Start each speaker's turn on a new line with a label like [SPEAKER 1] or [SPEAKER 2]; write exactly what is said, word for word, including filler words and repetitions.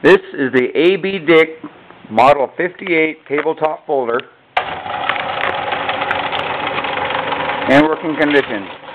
[SPEAKER 1] This is the A B Dick Model fifty-eight tabletop folder in working condition.